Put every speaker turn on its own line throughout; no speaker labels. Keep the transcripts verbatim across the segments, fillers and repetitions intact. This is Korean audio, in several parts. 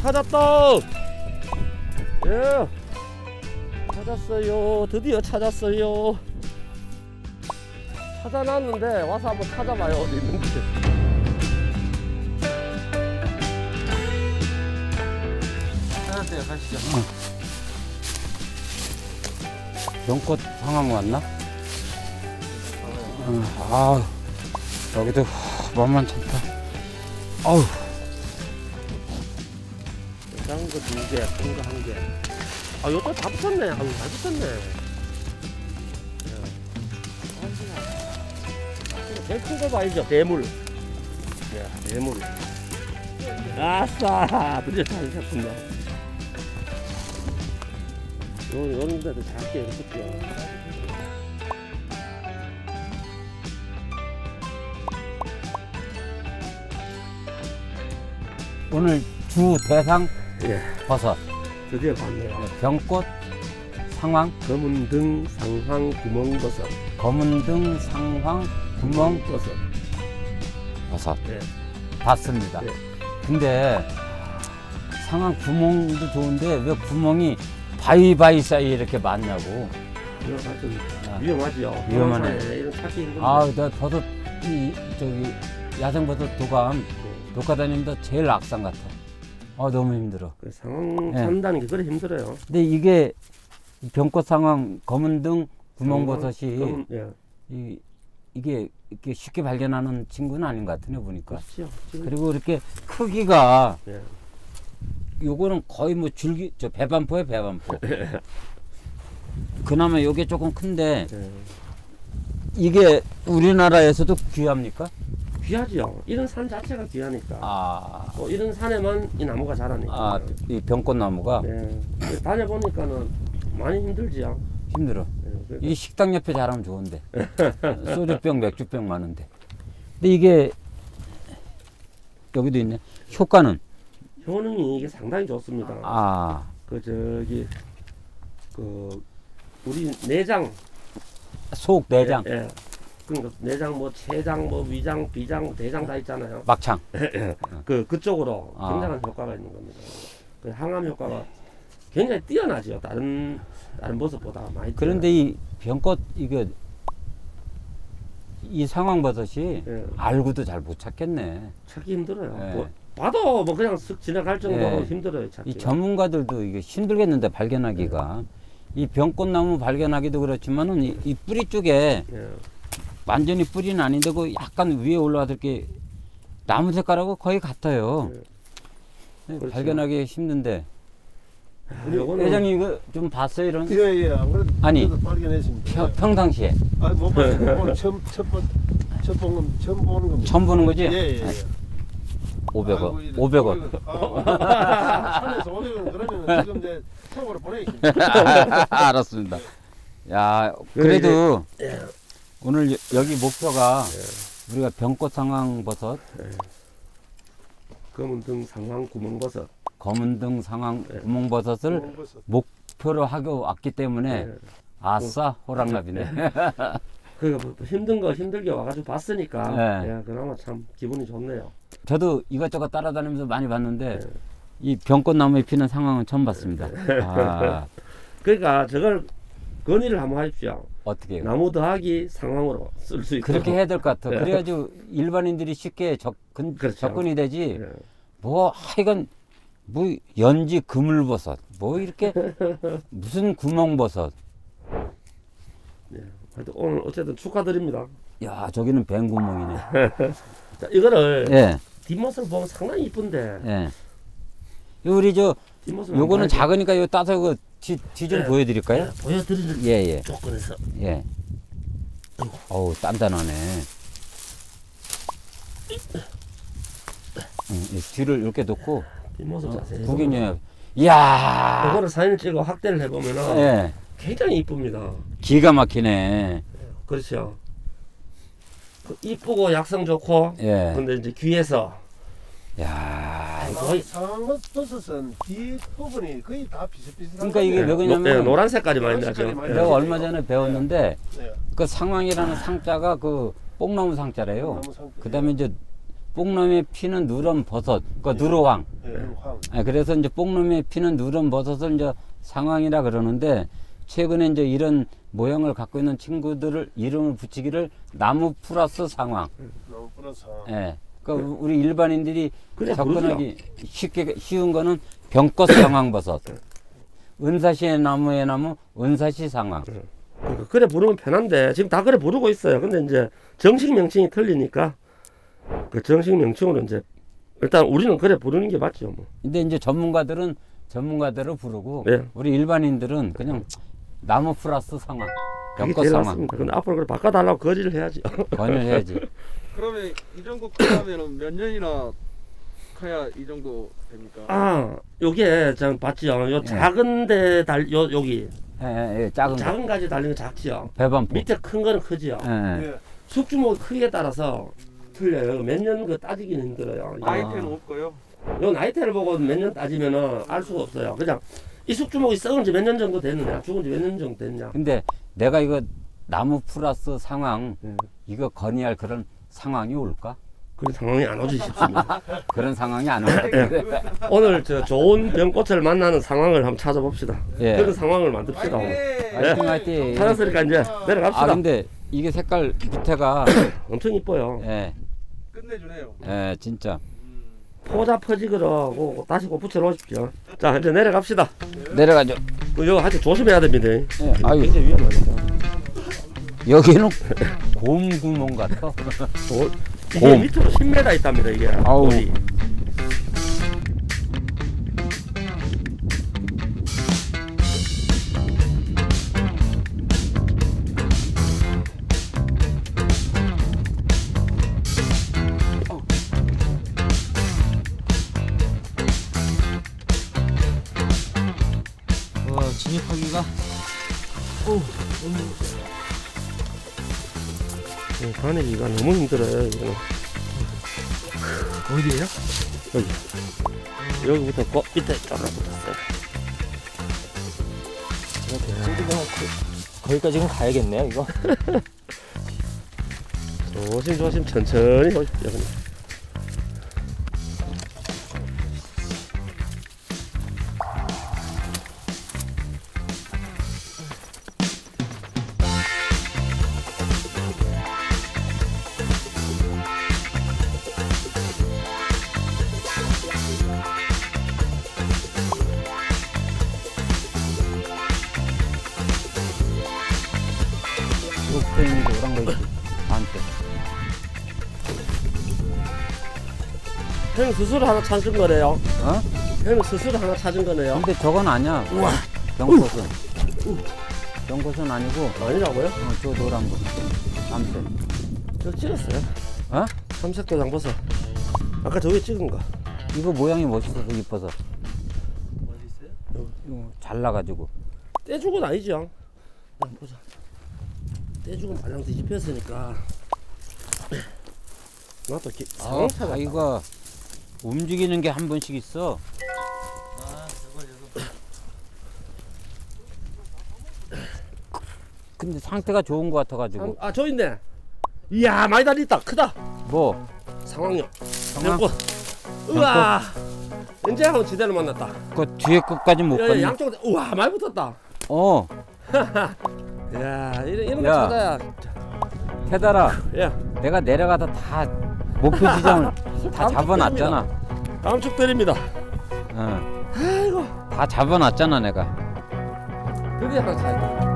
찾았다. 예, 찾았어요. 드디어 찾았어요. 찾아놨는데 와서 한번 찾아봐요. 어디 있는지. 찾았어요. 가시죠.
응. 연꽃 상황 왔나? 응. 아, 여기도 만만찮다. 아우.
작은 거 두 개, 큰 거 한 개. 아, 요거 다 붙었네. 아유, 잘 붙었네. 제일 큰 거 봐야죠. 대물. 야, 대물. 아싸! 드디어 잘 잡힌다. 요, 요런 데도 작게 이렇게 띄어.
오늘 주 대상
예,
버섯.
드디어 봤네요.
병꽃 상황,
검은 등 상황 구멍버섯.
검은 등 상황 구멍버섯. 버섯.
예.
봤습니다.
예.
근데 상황 구멍도 좋은데 왜 구멍이 바위바위 사이에 이렇게 많냐고.
위험하죠.
아,
위험하죠.
위험하네.
이런 찾기 힘든데.
아, 나 버섯 이 저기 야생버섯 도감 독가다니면서 제일 악상 같아. 아, 너무 힘들어.
그 상황
예.
산다는 게 그래 힘들어요.
근데 이게 병꽃 상황 검은 등 구멍버섯이
검은, 예.
이, 이게 이렇게 쉽게 발견하는 친구는 아닌 것 같으네 보니까.
그렇죠. 지금.
그리고 이렇게 크기가
예.
요거는 거의 뭐 줄기 저 배반포에 배반포. 그나마 요게 조금 큰데
예.
이게 우리나라에서도 귀합니까?
귀하죠. 이런 산 자체가 귀하니까.
아,
또 이런 산에만 이 나무가 자라니까.
아, 이 병꽃나무가
네. 다녀보니까는 많이 힘들지요.
힘들어.
네. 그러니까
이 식당 옆에 자라면 좋은데 소주병 맥주병 많은데. 근데 이게 여기도 있네. 효과는
효능이 이게 상당히 좋습니다.
아,
그 저기 그 우리 내장,
속 내장,
예, 예. 그러니까 내장 뭐 췌장 뭐 위장 비장 대장 다 있잖아요.
막창.
그 그쪽으로
아.
굉장한 효과가 있는 겁니다. 그 항암 효과가 굉장히 뛰어나죠. 다른 다른 버섯보다 많이.
그런데 이 병꽃 이거 이 상황버섯이
예.
알고도 잘 못 찾겠네.
찾기 힘들어요.
예.
뭐, 봐도 뭐 그냥 쓱 지나갈 정도로
예.
힘들어요. 찾기.
이 전문가들도 이게 힘들겠는데 발견하기가. 이 병꽃나무 발견하기도 그렇지만은 이, 이 뿌리 쪽에
예.
완전히 뿌리는 아닌데 그 약간 위에 올라와서 이렇게 나무 색깔하고 거의 같아요.
예. 그렇죠.
발견하기 힘든데. 우리
요거는
회장님 이거 좀 봤어요 이런?
예예. 안 그래도
아니,
그래도 발견했습니다.
평, 평상시에
아니 못 봤어요. 오늘 처음 첫번 처음 본 건 처음 보는 겁니다.
처음 보는 거지?
예예. 예, 예.
오백
아이고,
원,
이래.
오백 원.
아, 산에서 오백 원 그러면 지금 이제 통으로 보내겠습니다.
알았습니다. 야, 그래도 오늘 여, 여기 목표가 우리가 병꽃 상황 버섯,
검은 등 상황 구멍버섯.
검은 등 상황
네.
구멍 버섯을
구멍버섯.
목표로 하고 왔기 때문에
네.
아싸 호랑나비네.
그러니까 뭐 힘든 거 힘들게 와가지고 봤으니까
네.
예, 그나마 참 기분이 좋네요.
저도 이것저것 따라다니면서 많이 봤는데
네.
이 병꽃나무에 피는 상황은 처음 봤습니다. 아,
그러니까 저걸 건의를 한번 하십시오.
어떻게 해요?
나무 더하기 상황으로 쓸 수 있도록.
그렇게 해야 될 것 같아.
네.
그래야지 일반인들이 쉽게 접근,
그렇죠.
접근이 되지.
예.
뭐 하여간 뭐 연지 그물버섯 뭐 이렇게 무슨 구멍버섯.
예. 하여튼 오늘 어쨌든 축하드립니다.
야, 저기는 뱅구멍이네.
자, 이거를
예,
뒷모습을 보면 상당히 이쁜데
예. 우리 저
뒷모습
요거는 작으니까 요 따서 그 뒤 뒤 좀
네.
보여드릴까요?
보여드리는
예, 예,
조건에서
예. 어우, 단단하네. 응, 이 뒤를 이렇게 놓고
뒷모습 자세히
구경해. 이야,
이거를 사진을 찍어 확대를 해보면
예,
굉장히 이쁩니다.
기가 막히네.
그렇죠. 그 이쁘고 약성 좋고
예,
근데 이제 귀에서
야,
거의
상황버섯은 뒤 부분이 거의 다 비슷비슷한.
그러니까 이게 왜 그러냐면
노, 네, 노란 색깔이 많이
노란
나죠.
색깔이 많이
예.
내가 얼마 전에 배웠는데
네.
그 상황이라는 상자가 그 뽕나무 상자래요.
나무 상태.
그 다음에 이제 뽕놈에 피는 누런 버섯, 그 누르황.
예, 황.
예, 그래서 이제 뽕놈에 피는 누런 버섯을 이제 상황이라 그러는데 최근에 이제 이런 모양을 갖고 있는 친구들을 이름을 붙이기를 나무 플러스 상황.
너무 뿌려서.
예. 그러니까 우리 일반인들이
그래,
접근하기 쉽게 쉬운 거는 병꽃 상황버섯, 은사시의 나무의 나무 은사시 상황.
그러니까 그래 부르면 편한데 지금 다 그래 부르고 있어요. 근데 이제 정식 명칭이 틀리니까 그 정식 명칭으로 이제 일단 우리는 그래 부르는 게 맞죠. 뭐.
근데 이제 전문가들은 전문가대로 부르고
네.
우리 일반인들은 그냥 나무 플러스 상황,
그게
병꽃
제일
상황
맞습니다. 근데 앞으로 그래 바꿔달라고 거지를 해야지.
권유해야지.
그러면 이 정도 크려면은 몇 년이나 커야 이 정도 됩니까?
아, 요게 저 봤지요. 요 작은데 달 요 여기
예, 예, 예, 작은 거.
작은 가지 달리는 거 작지요.
배반포.
밑에 큰 거는 크지요.
예, 예.
예.
숙주목 크기에 따라서 틀려요. 몇 년 그 따지기는 힘들어요.
아.
나이테는 없고요.
요 나이테를 보고 몇 년 따지면은 알 수가 없어요. 그냥 이 숙주목이 썩은 지 몇 년 정도 됐느냐, 죽은 지 몇 년 정도 됐냐.
근데 내가 이거 나무 플러스 상황
예.
이거 건의할 그런 상황이 올까?
그런 상황이 안 오지 싶습니다.
그런 상황이 안 올까?
오늘 저 좋은 병꽃을 만나는 상황을 한번 찾아봅시다.
예.
그런 상황을 만듭시다. 오늘.
화이팅 화이팅.
찾았으니까 이제 내려갑시다.
아 근데 이게 색깔 밑에가
엄청 이뻐요.
예,
끝내주네요.
예, 진짜.
포자 퍼지그라고 다시 꼭 붙여 놓으십시오. 자 이제 내려갑시다.
내려가죠.
그 이거 하여튼 조심해야 됩니다.
예, 아유
굉장히 위험하니까.
여기는 곰 구멍 같아.
조, 이게
곰.
밑으로 십 미터 있답니다. 이게.
아우.
돌이.
와 진입하기가
이 가내기가 너무 힘들어요. 이거는.
어디에요?
여기. 여기부터 거 밑에 쫙 붙었어요.
저기 그냥 그, 거기까지 는 가야겠네요 이거.
조심 조심 천천히 오십시오. 그냥.
옆에 있는 노란 거 있지. 반대.
형 스스로 하나 찾은 거네요.
어?
형 스스로 하나 찾은 거네요.
근데 저건 아니야.
우와.
병꽃은. 병꽃은 아니고
아니라고요?
어, 저 노란 거. 반대.
저 찍었어요.
어?
삼색도 장버섯. 아까 저기 찍은 거.
이거 모양이 멋있어서 이뻐서.
어디 있어요?
이거 잘라가지고.
떼죽은 아니죠. 한번 보자. 떼죽은 발랑 뒤집혔으니까. 나도 기,
아,
상황 찾았다.
가위가 움직이는 게 한 번씩 있어.
아 저거 저거.
근데 상태가 좋은 것 같아가지고.
아, 저 있네. 이야, 많이 달렸다. 크다.
뭐?
상황요.
상황?
병꽃. 우와. 이제 한번 지대로 만났다.
그 뒤에 끝까지 못
야, 야,
봤네.
양쪽, 우와, 많이 붙었다.
어,
야, 이런, 이런 거
야.
찾아야.
태달아.
야,
내가 내려가다 다 목표 지점을 다 잡아놨잖아.
다음 축 드립니다.
어,
아이고.
다 잡아놨잖아 내가.
드디어 하나 찾았다.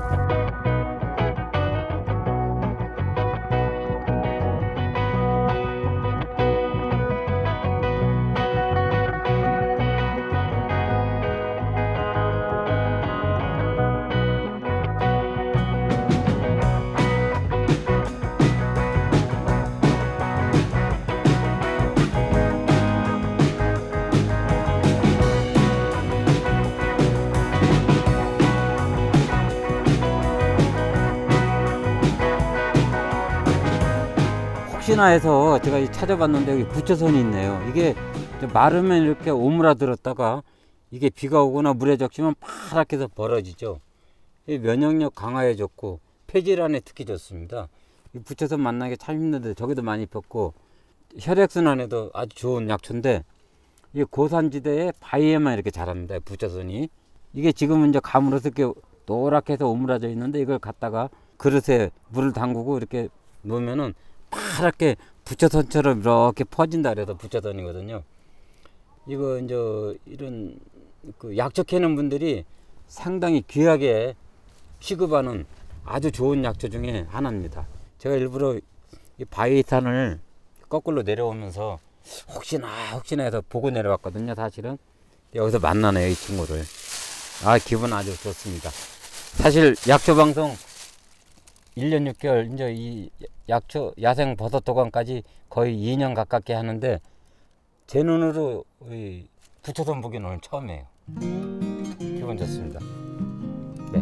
혹시나 해서 제가 이 찾아봤는데 여기 부처선이 있네요. 이게 좀 마르면 이렇게 오므라들었다가 이게 비가 오거나 물에 적시면 파랗게 해서 벌어지죠. 이 면역력 강화에 좋고 폐질환에 특히 좋습니다. 이 부처선 만나기 참 힘든데 저기도 많이 폈고 혈액순환에도 아주 좋은 약초인데 이 고산지대에 바위에만 이렇게 자랍니다. 부처선이. 이게 지금은 이제 가물어서 이렇게 노랗게 해서 오므라져 있는데 이걸 갖다가 그릇에 물을 담그고 이렇게 놓으면은 파랗게 부처선처럼 이렇게 퍼진다 그래서 부처선이거든요. 이거 이제 이런 그 약초 캐는 분들이 상당히 귀하게 취급하는 아주 좋은 약초 중에 하나입니다. 제가 일부러 이 바위산을 거꾸로 내려오면서 혹시나 혹시나 해서 보고 내려왔거든요. 사실은 여기서 만나네요, 이 친구를. 아, 기분 아주 좋습니다. 사실 약초 방송 일 년 육 개월 이제 이 약초 야생 버섯 도감까지 거의 이 년 가깝게 하는데 제 눈으로 이 부처선 보기는 오늘 처음이에요. 기분 좋습니다. 네.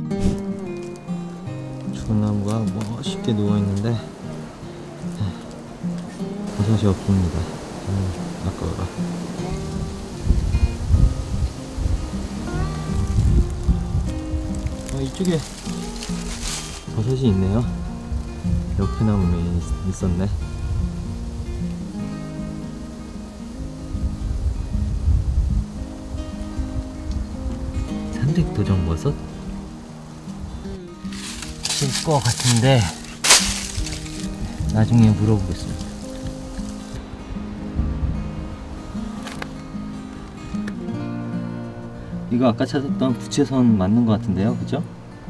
전나무가 멋있게 누워있는데 버섯이 없습니다. 음, 아까워라. 아, 이쪽에 버섯이 있네요. 옆에 나무에 있, 있었네. 산색도전버섯? 있을 것 같은데 나중에 물어보겠습니다. 이거 아까 찾았던 부채선 맞는 것 같은데요, 그죠?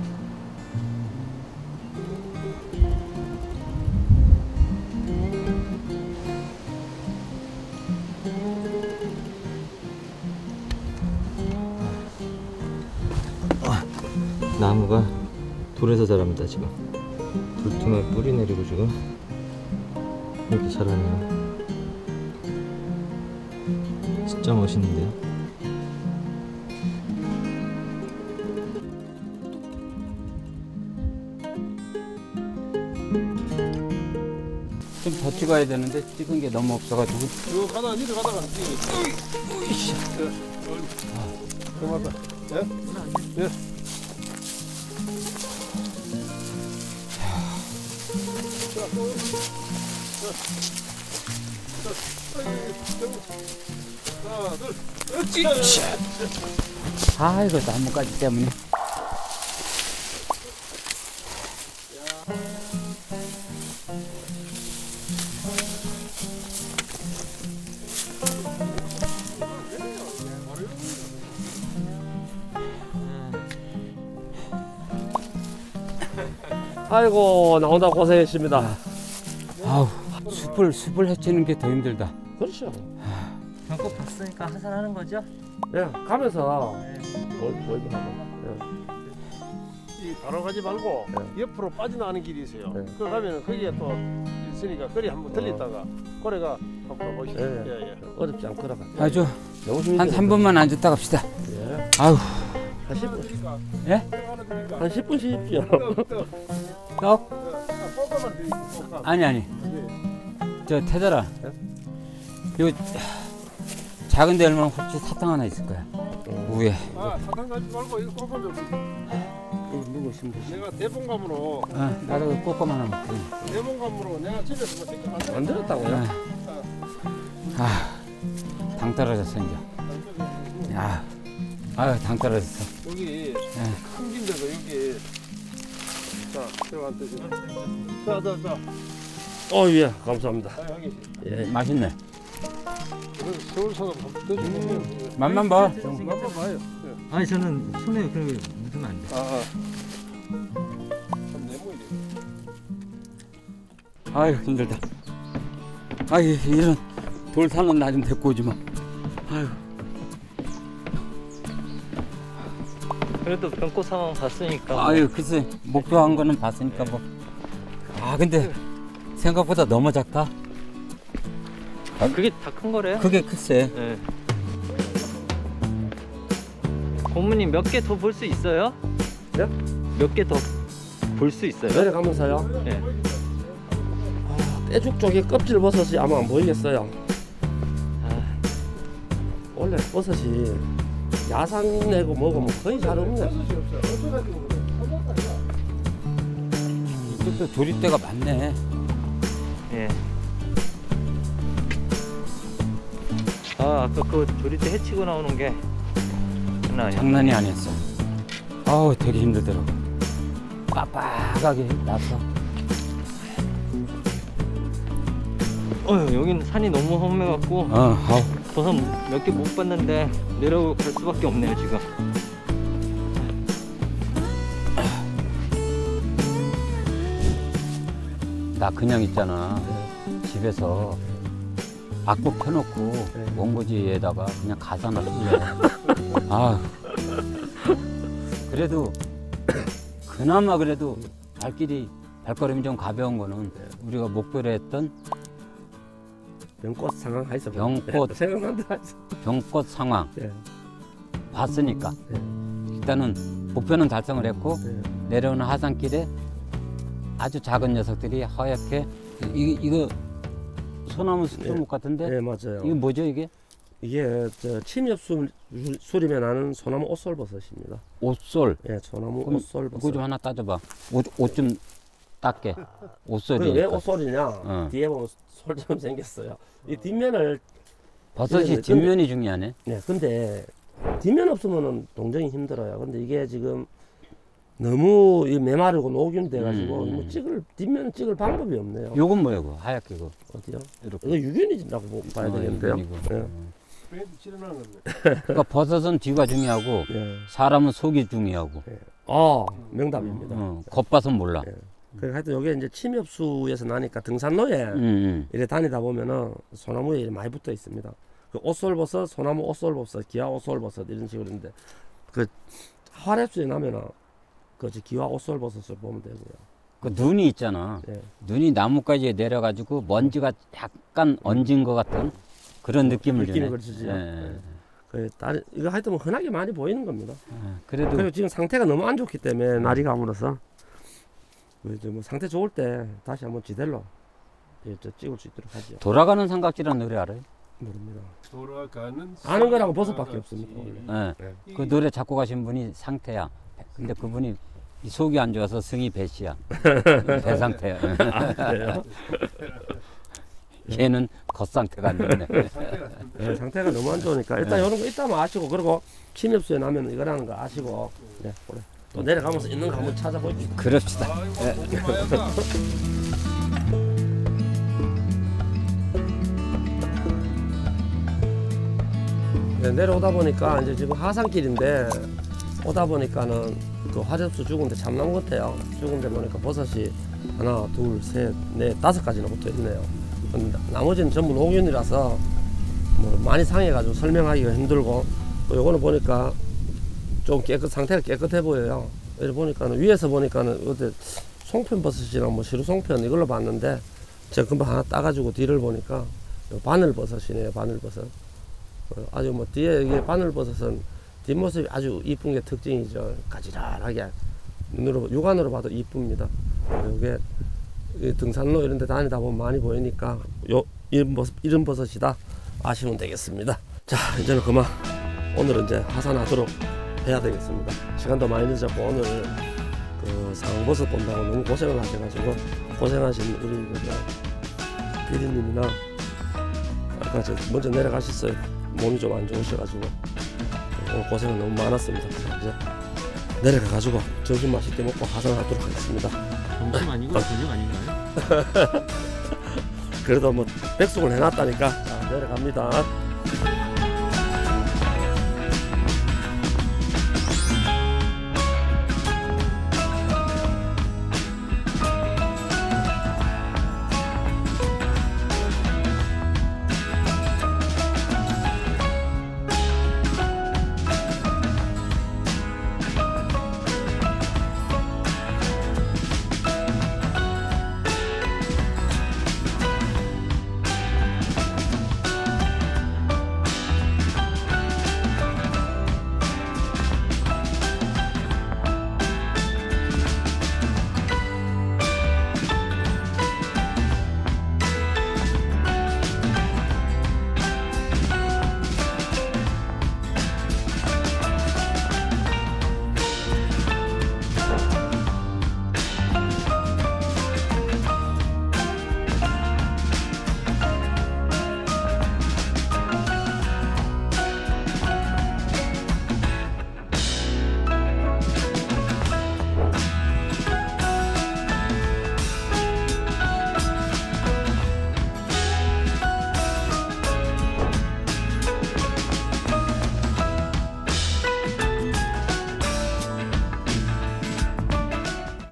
나무가 돌에서 자랍니다. 지금 돌tum에 뿌리 내리고 지금 이렇게 자라네요. 진짜 멋있는데요.
좀 더 찍어야 되는데 찍은 게 너무 없어가지고.
쭉 가다가 니들 가다가 으이씨. 그만 봐. 예? 예. 하나, 둘, 으쌰.
아, 이거 나뭇가지 때문에.
아이고 나온다 고생했습니다.
아우, 숲을 숲을 헤치는 게 더 힘들다.
그렇죠.
벽고 봤으니까 항상 하는 거죠?
예, 가면서 뭘 뭘도 하고.
이 바로 가지 말고
예.
옆으로 빠져나가는 길이 있어요.
예.
그 가면은 거기에 또 있으니까 거리 한번 들렸다가 거리가 한번 보시죠.
예, 예.
예, 예.
어렵지 않거라.
아주
너무
한 삼 분만 앉았다 갑시다.
예.
아우,
한 십 분.
예?
한 십 분 쉬십시오.
떡?
뽀뽀만 드릴게요. 뽀뽀.
아니 아니.
네.
저 태달아. 요 작은 데 얼마나 혹시 사탕 하나 있을 거야. 위에.
아, 사탕 가지 말고 이거 뽀뽀 좀.
누구 있으면 되지.
내가 대본감으로
어, 나도 꼬꼬마 하나 먹게.
대본감으로 내가 집에서 뭐 직접 만들어.
만들었다고요?
아, 당 떨어졌어 이제. 야, 아유 당 떨어졌어.
여기 큰 김대가 여기. 자, 들어간 뜻이. 자, 자, 자.
어, 예, 감사합니다.
아, 여기.
예.
맛있네.
그래서 서울 사람 한번 떠주고.
맛만 봐.
맛만 봐요.
아니 저는 손에 그런 게 묻으면 안 돼.
아, 아. 참 내모이네.
아유 힘들다. 아유 이런 돌 사는 나 좀 데리고 오지 마. 아유.
그래도 병고 상황 봤으니까.
아유 글쎄 목표한 거는 봤으니까 뭐. 아 근데 생각보다 너무 작다.
아, 그게 다 큰 거래요?
그게 글쎄.
네. 고모님 몇 개 더 볼 수 있어요?
네?
몇 개 더 볼 수 있어요?
내려가면서요.
네.
떼죽 쪽에 껍질 버섯이 아마 안 보이겠어요.
아,
원래 버섯이 야상 내고 뭐고 뭐 거의 잘 없네.
이쪽도 조립대가 많네.
예. 아 아까 그 조리대 해치고 나오는 게 장난 아니야.
장난이 아니었어. 아우 되게 힘들더라고. 빡빡하게 나서.
어휴 여긴 산이 너무 험해갖고
어, 아우.
버섯 몇 개 못 봤는데 내려갈 수밖에 없네요 지금.
나 그냥 있잖아. 집에서 악보 켜놓고 원고지에다가 그냥 가사나 쓸래. 아, 그래도 그나마 그래도 발길이 발걸음이 좀 가벼운 거는 우리가 목표로 했던
병꽃 상황 하이서
병꽃.
생각난다.
병꽃 상황
예.
봤으니까
예.
일단은 목표는 달성을 했고
예.
내려오는 하산길에 아주 작은 녀석들이 하얗게 이, 이거 소나무 숲수목 같은데
예, 맞아요.
이게 뭐죠 이게?
이게 저 침엽수 수림에 나는 소나무 옷솔버섯입니다.
옷솔.
예, 소나무
그럼
옷솔버섯.
그거 좀 하나 따줘봐. 옷 옷 좀 닦게.
그
옷솔이.
왜 옷솔이냐?
어.
뒤에 보면 솔처럼 생겼어요. 이 뒷면을
버섯이
근데-
뒷면이 중요하네.
네, 근데 뒷면 없으면은 동정이 힘들어요. 근데 이게 지금 너무 이 메마르고 녹균 돼가지고
음.
뭐 찍을 뒷면 찍을 방법이 없네요.
요건 뭐야 그거 하얗게 그거.
어디요?
이렇게.
이거 유균이라고 뭐 봐야
어,
되겠는데요.
이거.
예.
밴드 칠해놓은 건데.
그러니까 버섯은 뒤가 중요하고
예.
사람은 속이 중요하고.
아, 명답입니다.
어, 겉봐선 몰라.
예. 그래 하여튼 요게 이제 침엽수에서 나니까 등산로에
음, 음.
이래 다니다 보면은 소나무에 이렇게 많이 붙어 있습니다. 그 옷솔버섯, 소나무 옷솔버섯, 기아 옷솔버섯 이런 식으로 있는데 그 화랩수에 나면은 그 기아 옷솔버섯을 보면 되고요.
그 눈이 있잖아.
예.
눈이 나뭇가지에 내려가지고 먼지가 약간 얹은 것 같은 그런 느낌을
느낌이
주네.
그렇지요.
예.
그 다른 이거 하여튼 뭐 흔하게 많이 보이는 겁니다.
아, 그래도
그리고 지금 상태가 너무 안 좋기 때문에 날이 가물어서 뭐 이제 뭐 상태 좋을 때 다시 한번 지대로 예, 저 찍을 수 있도록 하죠.
돌아가는 삼각지라는 노래 알아요?
모릅니다.
돌아가는
아는 거라고 버섯밖에 없습니다. 원래.
예.
네.
그 노래 작곡하신 분이 상태야. 근데 그분이 이 속이 안 좋아서 승이 배씨야. 배상태야.
그래요?
걔는 겉상태가 안 좋네.
네, 상태가 너무 안 좋으니까 일단
네.
이런 거 이따만 아시고 그리고 침엽수에 나면 이거라는 거 아시고 네, 그래. 또 내려가면서 있는 거 한번 찾아보십시오.
그럽시다.
아이고 고구마였다.
네, 내려오다 보니까 이제 지금 하산길인데 오다 보니까는 그 화렵수 죽은데 참나무 같아요. 죽은데 보니까 버섯이 하나, 둘, 셋, 넷, 다섯 가지나 붙어 있네요. 근데 나머지는 전부 녹균이라서 뭐 많이 상해가지고 설명하기가 힘들고 또 요거는 보니까 좀 깨끗 상태가 깨끗해 보여요. 여기 보니까는 위에서 보니까는 어디 송편버섯이랑 뭐 시루송편 이걸로 봤는데 제가 금방 하나 따가지고 뒤를 보니까 요 바늘버섯이네요. 바늘버섯. 어, 아주 뭐 뒤에 이게 바늘버섯은 뒷모습이 아주 이쁜 게 특징이죠. 가지런하게 눈으로 육안으로 봐도 이쁩니다. 이게 이 등산로 이런 데 다니다 보면 많이 보이니까 요 이런 버섯 이런 버섯이다 아시면 되겠습니다. 자 이제는 그만 오늘은 이제 하산하도록 해야 되겠습니다. 시간도 많이 늦었고 오늘 그 상황버섯 본다고 너무 고생을 하셔가지고 고생하신 우리 그 피디님이나 아까 저 먼저 내려가셨어요. 몸이 좀 안 좋으셔가지고 오늘 고생은 너무 많았습니다. 이제 내려가가지고 점심 맛있게 먹고 하산하도록 하겠습니다.
점심 아니고 저녁 아닌가요?
그래도 뭐 백숙을 해놨다니까 자 내려갑니다.